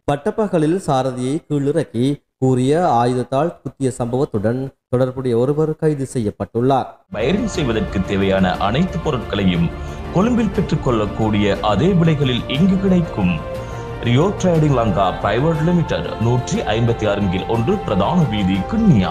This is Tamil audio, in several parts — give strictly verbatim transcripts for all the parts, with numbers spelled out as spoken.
பட்டப்பகலில் சாரதியை கீழிறக்கி கூறிய ஆயுதத்தால் குத்திய சம்பவத்துடன் தொடர்புடைய ஒருவர் கைது செய்யப்பட்டுள்ளார். வயரிங் செய்வதற்கு தேவையான அனைத்து பொருட்களையும் கொழும்பில் பெற்றுக் கொள்ளக்கூடிய அதே விலைகளில் இங்கு கிடைக்கும் Rio trading Lanka private limited நூற்றி ஐம்பத்தி ஆறு கீழ் ஒன்று பிரதான வீதி கிண்ணியா.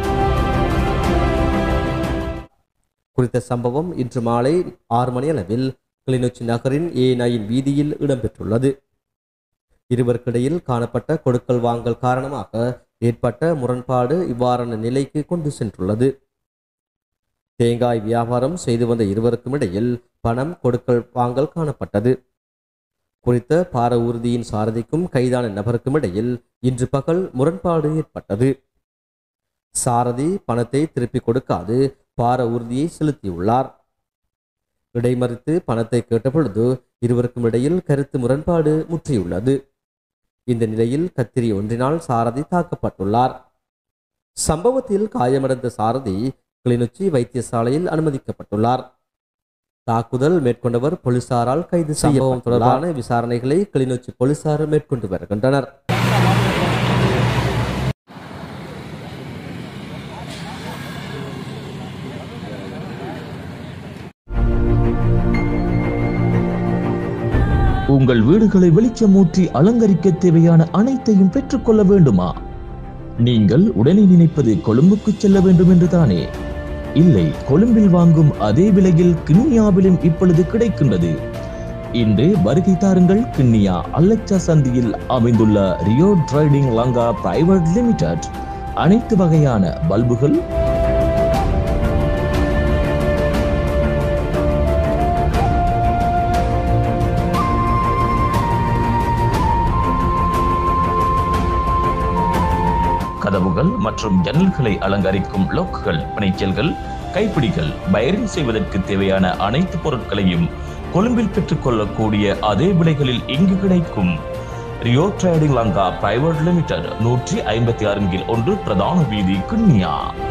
குறித்த சம்பவம் இன்று மாலை ஆறு மணி அளவில் கிளிநொச்சி நகரின் ஏ நைன் வீதியில் இடம்பெற்றுள்ளது. இருவருக்கிடையில் காணப்பட்ட கொடுக்கல் வாங்கல் காரணமாக ஏற்பட்ட முரண்பாடு இவ்வாறான நிலைக்கு கொண்டு சென்றுள்ளது. தேங்காய் வியாபாரம் செய்து வந்த இருவருக்கும் இடையில் பணம் கொடுக்கல் வாங்கல் காணப்பட்டது. குறித்த பார ஊர்தியின் சாரதிக்கும் கைதான நபருக்கும் இடையில் இன்று பகல் முரண்பாடு ஏற்பட்டது. சாரதி பணத்தை திருப்பிக் கொடுக்காது பார ஊர்தியை செலுத்தியுள்ளார். இடைமறித்து பணத்தை கேட்டபொழுது இருவருக்கும் இடையில் கருத்து முரண்பாடு முற்றியுள்ளது. இந்த நிலையில் கத்திரி ஒன்றினால் சாரதி தாக்கப்பட்டுள்ளார். சம்பவத்தில் காயமடைந்த சாரதி கிளிநொச்சி வைத்தியசாலையில் அனுமதிக்கப்பட்டுள்ளார். தாக்குதல் மேற்கொண்டவர் போலீசாரால் கைது செய்யப்பட்டுள்ளார். தொடர்பான விசாரணைகளை கிளிநொச்சி போலீசார் மேற்கொண்டு வருகின்றனர். உங்கள் வீடுகளை வெளிச்சமூட்டி அலங்கரிக்க தேவையான அனைத்தையும் பெற்றுக்கொள்ள வேண்டுமா? நீங்கள் உடனே நினைப்பது கொழும்புக்கு செல்ல வேண்டும் என்றுதானே? இல்லை, கொழும்பில் வாங்கும் அதே விலையில் கிண்ணியாவிலும் இப்பொழுது கிடைக்கின்றது. இன்று வருகை தாருங்கள். கிண்ணியா அல்லச்சா சந்தியில் அமைந்துள்ள Rio trading Lanka private limited அனைத்து வகையான பல்புகள், கதவுகள் மற்றும் ஜன்னல்களை அலங்கரிக்கும் லோக்குகள், பிணைச்சல்கள், கைப்பிடிகள், வயரிங் செய்வதற்கு தேவையான அனைத்து பொருட்களையும் கொழும்பில் பெற்றுக் கொள்ளக்கூடிய அதே விலைகளில் இங்கு கிடைக்கும் Rio trading Lanka private limited நூற்றி ஐம்பத்தி ஆறு கீழ் ஒன்று பிரதான வீதி கிண்ணியா.